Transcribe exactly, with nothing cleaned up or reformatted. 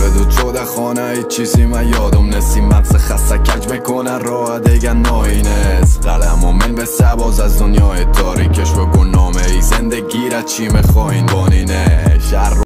دو شده خانه ای چیزی من یادم نسی مغز خسته کج میکنه راه دیگه ناینس قلم و من به سباز از دنیای تاریکش و گنامه ای زندگی را چی میخواین بانینه شهر